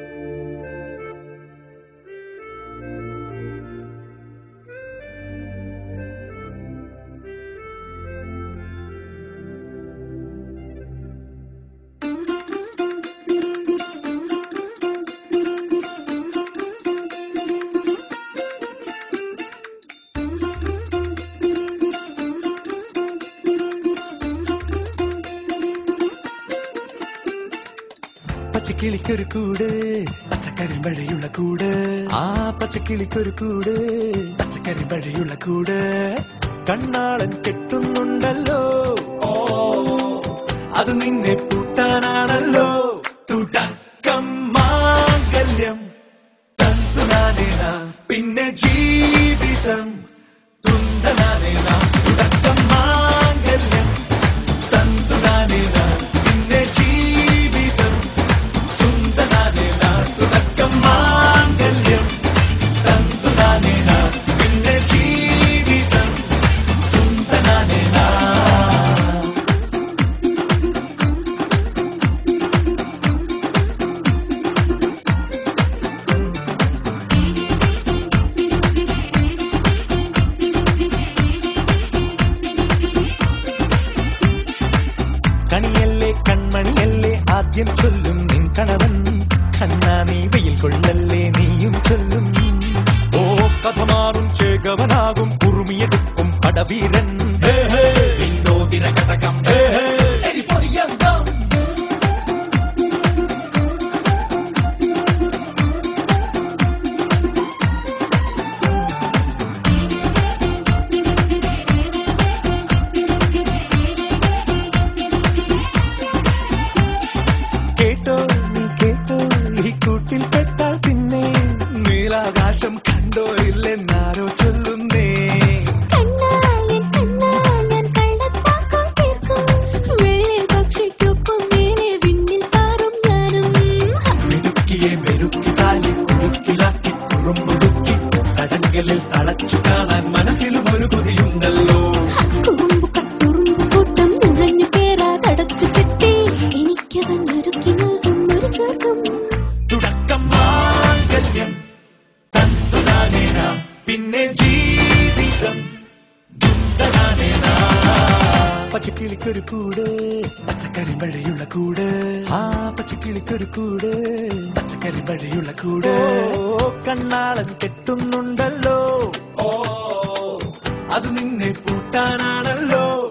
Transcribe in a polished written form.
പച്ചക്കിളിക്കൊരു കൂട് പച്ചക്കരിമ്പഴയുള്ള കൂട് ആ പച്ചക്കിളിക്കൊരു കൂട് പച്ചക്കരിമ്പഴയുള്ള കൂട് കണ്ണാളൻ കെട്ടുന്നുണ്ടല്ലോ അത് നിന്നെ പൂട്ടാനാണല്ലോ തുടക്കം മാംഗല്യം തന്തുനാനേന പിന്നെ ജീവിതം തുന്തനാനേന തുടക്കം മാംഗല്യം തന്തുനാനേന പിന്നെ ജീവിതം തുന്തനാനേന തുടക്കം മാംഗല്യം തന്തുനാനേന പിന്നെ ജീവിതം തുന്തനാനേന. കണിയല്ലേ കൺമണിയല്ലേ ആദ്യം ചൊല്ലും നിൻ കണവൻ കണ്ണാ നീ വെയിൽ കൊള്ളല്ലേ നീയും ചൊല്ലും ഓ കഥ മാറും ചേകവനാകും ഉറുമിയെടുക്കും പടവീരൻ വിനോദിന ഘടകം എരിപൊടിയന്തം. കേട്ടോ നീ കേട്ടോ ഈ കൂട്ടിൽ പെട്ടാൽ പിന്നെ നീലാകാശം കണ്ടോ ഇല്ലെന്നാരോ ചൊല്ലുന്നേ. മിടുക്കിയെ മെരുക്കി താലി കുറുക്കിലാക്കി കുറുമ്പുതുക്കി തടങ്കലിൽ തളച്ചു കാണാൻ മനസ്സിലും ഒരു കൊതിയുണ്ടല്ലോ. തുടക്കം മാംഗല്യം തന്തുനാനേന പിന്നെ ജീവിതം തുന്തനാനേന. പച്ചക്കിളിക്കൊരു കൂട് പച്ചക്കരിമ്പഴയുള്ള കൂട് ആ പച്ചക്കിളിക്കൊരു കൂട് പച്ചക്കരിമ്പഴയുള്ള കൂട് കണ്ണാളൻ കെട്ടുന്നുണ്ടല്ലോ അത് നിന്നെ പൂട്ടാനാണല്ലോ.